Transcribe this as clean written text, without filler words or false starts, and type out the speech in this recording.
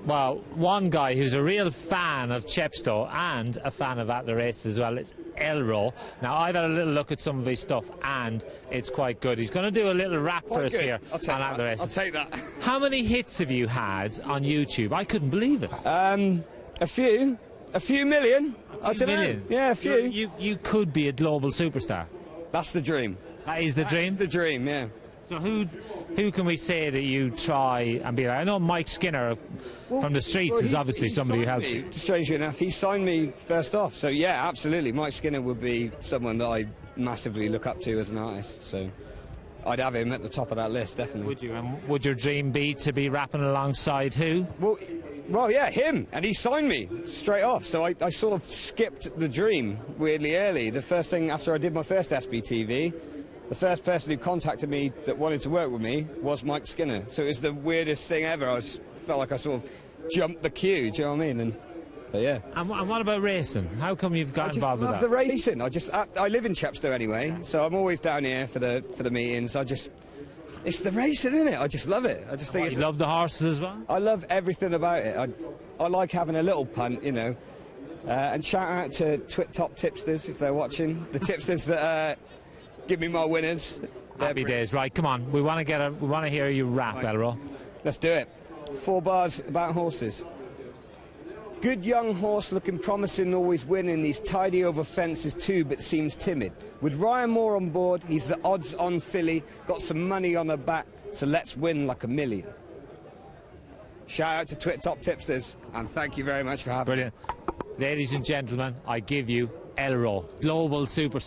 well, one guy who's a real fan of Chepstow and a fan of At the Races as well. It's Elro. Now, I've had a little look at some of his stuff, and it's quite good. He's going to do a little rap for us here on At the Races. I'll take that. How many hits have you had on YouTube? I couldn't believe it. A few million. I don't know. Yeah, a few. You could be a global superstar. That's the dream. That is the dream? That's the dream, yeah. So who can we say that you try and be like? I know Mike Skinner from the streets is obviously somebody who helped you. Strangely enough, he signed me first off. So yeah, absolutely. Mike Skinner would be someone that I massively look up to as an artist. So I'd have him at the top of that list, definitely. Would you? And would your dream be to be rapping alongside who? Well, yeah, him. And he signed me straight off. So I sort of skipped the dream weirdly early. The first thing after I did my first SBTV, the first person who contacted me that wanted to work with me was Mike Skinner. So it was the weirdest thing ever. I felt like I sort of jumped the queue, do you know what I mean? But yeah. And what about racing? How come you've got involved with that? I love the racing. I live in Chepstow anyway, so I'm always down here for the meetings. It's the racing, isn't it? I just love it. I just think you love the horses as well? I love everything about it. I like having a little punt, you know. And shout out to Top Tipsters if they're watching. The tipsters that give me my winners. Happy days, right? Come on, we want to hear you rap, right. Elro. Let's do it. 4 bars about horses. Good young horse looking promising, always winning. He's tidy over fences too, but seems timid. With Ryan Moore on board, he's the odds-on filly. Got some money on the back, so let's win like $1 million. Shout out to Top Tipsters, and thank you very much for having me. Brilliant. Ladies and gentlemen, I give you Elro, global superstar.